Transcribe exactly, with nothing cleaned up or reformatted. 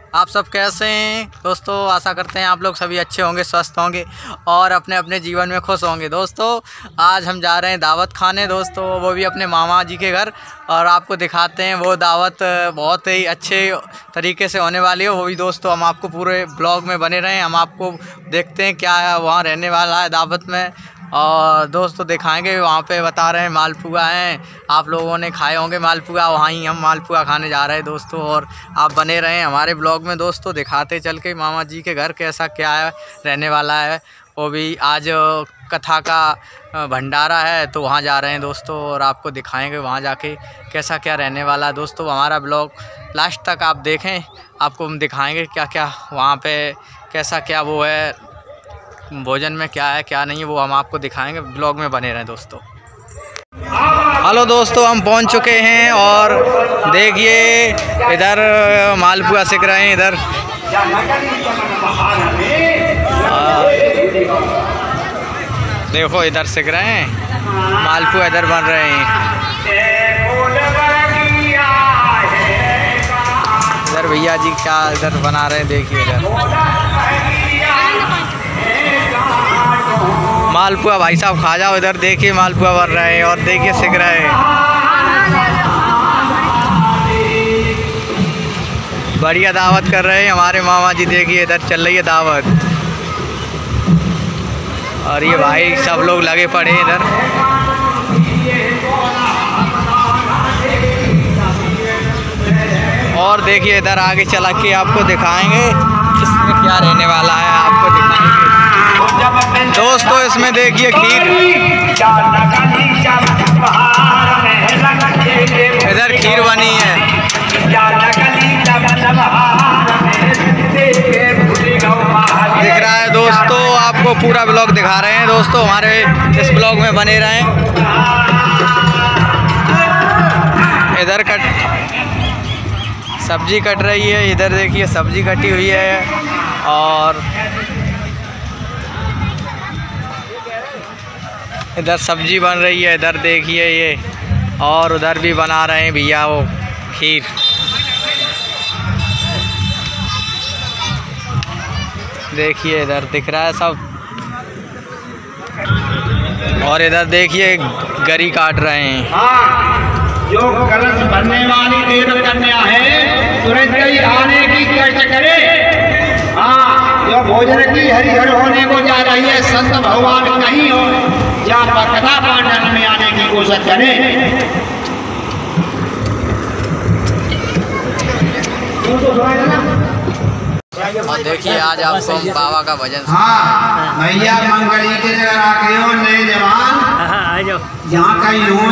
आप सब कैसे हैं दोस्तों। आशा करते हैं आप लोग सभी अच्छे होंगे, स्वस्थ होंगे और अपने अपने जीवन में खुश होंगे। दोस्तों आज हम जा रहे हैं दावत खाने दोस्तों, वो भी अपने मामा जी के घर, और आपको दिखाते हैं वो दावत बहुत ही अच्छे तरीके से होने वाली है। वो भी दोस्तों हम आपको पूरे ब्लॉग में बने रहें, हम आपको देखते हैं क्या वहाँ रहने वाला है दावत में, और दोस्तों दिखाएंगे। वहाँ पे बता रहे हैं मालपुआ हैं, आप लोगों ने खाए होंगे मालपुआ, वहाँ ही हम मालपुआ खाने जा रहे हैं दोस्तों। और आप बने रहें हमारे ब्लॉग में दोस्तों, दिखाते चल के मामा जी के घर कैसा क्या है रहने वाला है। वो भी आज कथा का भंडारा है तो वहाँ जा रहे हैं दोस्तों, और आपको दिखाएंगे वहाँ जाके कैसा क्या रहने वाला है दोस्तों। हमारा ब्लॉग लास्ट तक आप देखें, आपको हम दिखाएंगे क्या क्या वहाँ पे कैसा क्या वो है, भोजन में क्या है क्या नहीं है, वो हम आपको दिखाएंगे। ब्लॉग में बने रहें दोस्तों। हेलो दोस्तों, हम पहुंच चुके हैं और देखिए इधर मालपुआ सिक रहे हैं। इधर देखो इधर सिक रहे हैं मालपुआ, इधर बन रहे हैं। इधर भैया जी क्या इधर बना रहे हैं, देखिए इधर मालपुआ। भाई साहब खा जाओ, इधर देखिए मालपुआ बन रहे हैं और देखिए सिक रहे हैं। बढ़िया दावत कर रहे हैं हमारे मामा जी, देखिए इधर चल रही है दावत, और ये भाई सब लोग लगे पड़े हैं इधर। और देखिए इधर आगे चला के आपको दिखाएंगे इसमें क्या रहने वाला है, आपको दिखाएंगे दोस्तों। इसमें देखिए खीर, इधर खीर बनी है, दिख रहा है दोस्तों। आपको पूरा ब्लॉग दिखा रहे हैं दोस्तों, हमारे इस ब्लॉग में बने रहें। इधर कट सब्जी कट रही है, इधर देखिए सब्जी कटी हुई है, और इधर सब्जी बन रही है, इधर देखिए ये, और उधर भी बना रहे हैं भैया वो खीर। देखिए इधर दिख रहा है सब, और इधर देखिए गरी काट रहे हैं। हाँ, जो कलश भरने वाली देव कन्या है तुरंत ही आने की कष्ट करे। हाँ, जो भोजन की हरिहर होने को जा रही है, संत भगवान कहीं हो या कथा पाठन में आने की कोशिश करें। और देखिए आज आपको हम बाबा का भजन। हाँ भैया मंगली के जगह आके हो नए जवान, यहाँ कहीं हुए